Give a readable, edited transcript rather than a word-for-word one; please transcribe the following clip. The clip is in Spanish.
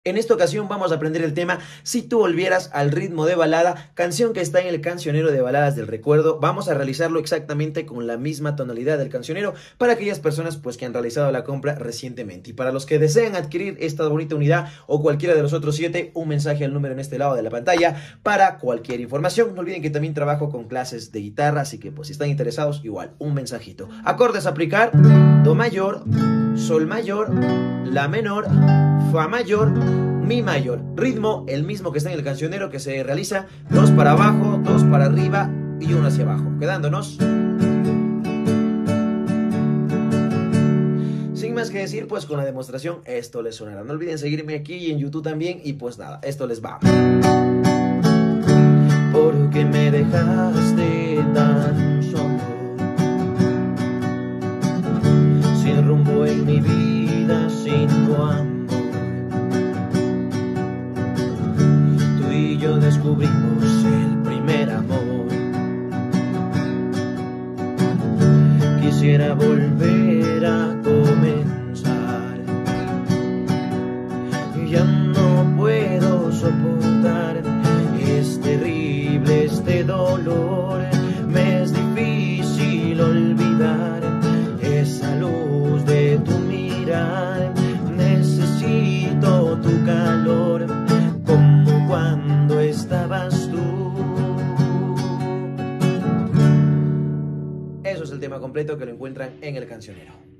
En esta ocasión vamos a aprender el tema Si tú volvieras al ritmo de balada, canción que está en el cancionero de baladas del recuerdo. Vamos a realizarlo exactamente con la misma tonalidad del cancionero para aquellas personas pues que han realizado la compra recientemente. Y para los que desean adquirir esta bonita unidad o cualquiera de los otros 7, un mensaje al número en este lado de la pantalla para cualquier información. No olviden que también trabajo con clases de guitarra, así que pues si están interesados, igual, un mensajito. Acordes a aplicar: Do mayor, Sol mayor, La menor, Fa mayor, Mi mayor. Ritmo, el mismo que está en el cancionero, que se realiza 2 para abajo, 2 para arriba y 1 hacia abajo, quedándonos. Sin más que decir, pues con la demostración esto les sonará. No olviden seguirme aquí y en YouTube también, y pues nada, esto les va. ¿Por qué me dejaste tan solo? Sin rumbo en mi vida, sin tu amor. Tú y yo descubrimos el primer amor. Quisiera volver a comenzar. Ya no puedo soportar. Es terrible este dolor. Me es difícil olvidar esa luz de tu mirar. Necesito tu calor, como cuando estabas tú. Eso es el tema completo, que lo encuentran en el cancionero.